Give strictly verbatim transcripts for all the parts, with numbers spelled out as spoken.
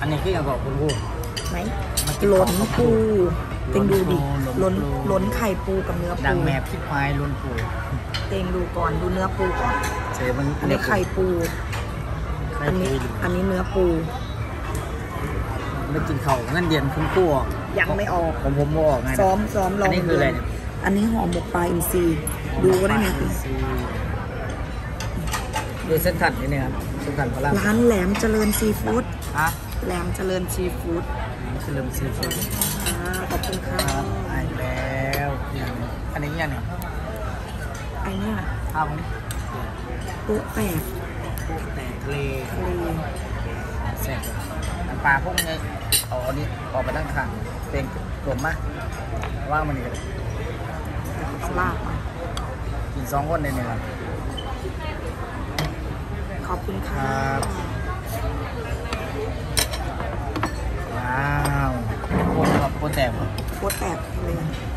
นนี้คืออย่างบอกคุณผู้ไหนล้นปูเต็งดูดิล้นล้นไข่ปูกับเนื้อปูดังแมบคิดไม้ล้นปูเต็งดูก่อนดูเนื้อปูก่อนเจมันอันนี้ไข่ปูอันนี้อันนี้เนื้อปูไม่กินเข่าเงินเดือนคุณผู้ยังไม่ออกผมผมไม่ออกไงซ้อมซ้อมลองอันนี้คืออะไรเนี่ยอันนี้ห่อหมกปลาอินทรีดูก็ได้ไหมคุณดูเส้นถัดนี่นะครับเส้นถัดพลังร้านแหลมเจริญซีฟู้ดอะแหลมเจริญซีฟู้ดเจริญซีฟู้ดขอบคุณครับไอ้แล้วอันนี้ยังเนี่ยไอ้เนี่ยทำโป๊ะแตกโป๊ะแตกทะเลทะเลแซ่บปลาพวกนี้เอาอันนี้ออกไปตั้งขังเป็นกลมมะว่างมันนี่กันสลาบกินสองคนในเนี่ยครับขอบคุณครับว้าวโคตรแบบโคตรแตกโคตรแตกเลย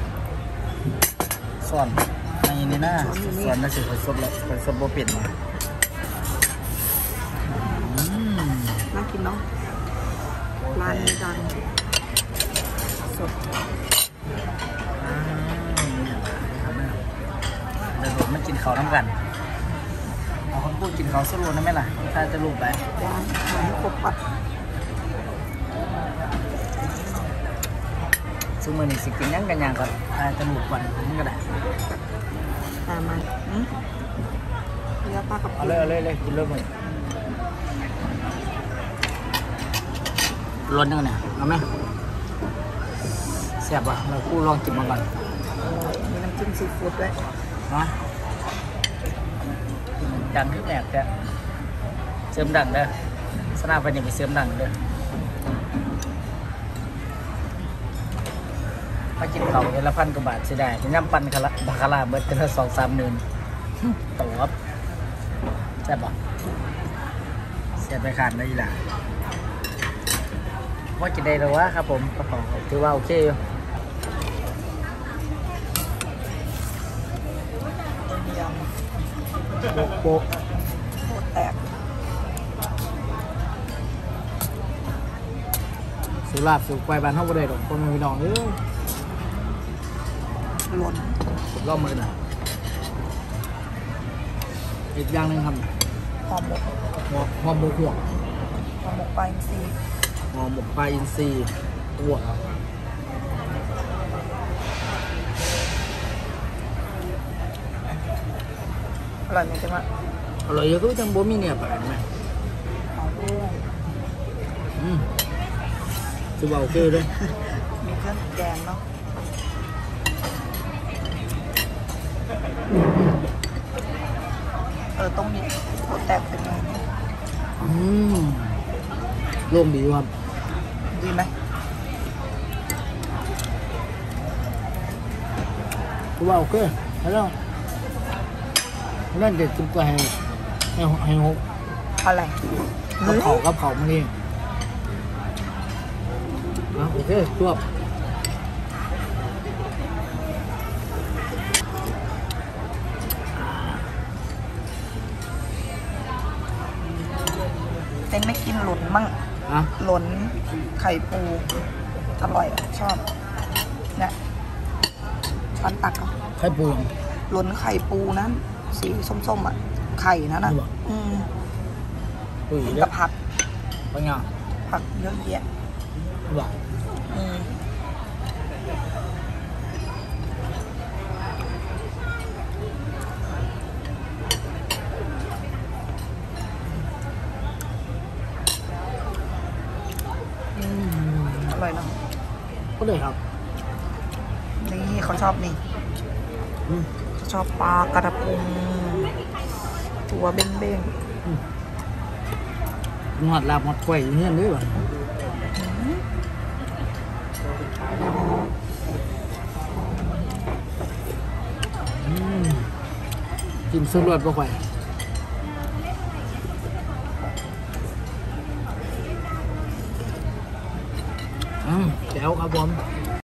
ส่วนในนี้นะส่วนน่าจะผสมแล้วผสมโบเปลี่ยนมาน่ากินเนาะร้านนี้ดังสดเดี๋ยวผมมากินเขาน้ำกันเอาคนพูดกินเขาสรุปได้ไหมล่ะถ้าจะรูปไปร้านขายครบปัดซึ่งมันนี่สิกินยังกันยังก่อนถ้าจะรูปก่อนมันก็ได้ตามมาเนื้อปลากระป๋องเอาเลยเอาเลยเลยกินเริ่มเลยร้อนยังเนี่ยเอาไหมแซ่บอ่ะเราคู่ลองกินมาก่อนมีน้ำจิ้มซีฟู้ดด้วยนะดังที่แหลกจะเสริมดังเด้อสนามไปยังไปเสริมดังเด้อมากินเขาเดือนละพันกว่าบาทสิได้ที่น้ำปันคาราบาคาราเบิร์ดกันละสองสามหมื่นตลอดแซ่บป่ะเสียไปขาดเลยล่ะว่ากินได้หรือวะครับผมกระเป๋าถือว่าโอเคอยู่โป๊ะโป๊ะโป๊ะแตกสุราบสุกไปบ้านห้องบริเวณคนมีน้องเอ้ยหล่นผมรอบมือหน่อยอีกอย่างหนึ่งครับห่อหมกห่อหมกหัวห่อหมกปลาอินทรีห่อหมกปลาอินทรีตัวอร่อยไหมจ๊ะมะอร่อยเยอะก็จังบ่มีเนี่ยปานไหมเอาด้วยอืมจะว่าโอเคเลยมีเครื่องแกงเนาะเออต้องมีโป๊ะแตกเป็นไงอืมร่วมดีครับดีไหมจะว่าโอเคแล้วนั่นเด็ดจุ๊บก็ให้ให้ให้หกอะไรกับเขากับเขามานี่อ่ะโอเคจวบเต้นไม่กินหล่นมั่งหล่นไข่ปูอร่อยชอบเนี่ยช้อนตักไข่ปูหล่นไข่ปูนั้นสีส้มๆอ่ะไข่นั่นน่ะอืมกับผักเป็นไงผักเยอะแยะหวานอืมอร่อยเนาะก็เลยครับนี่เขาชอบนี่ชอบปลากระพงตัวเบ้งๆหอดลาบหอดไข่เนี่ยเลยว่ะกินสุดรสปะไข่อืมแจ๋วครับผม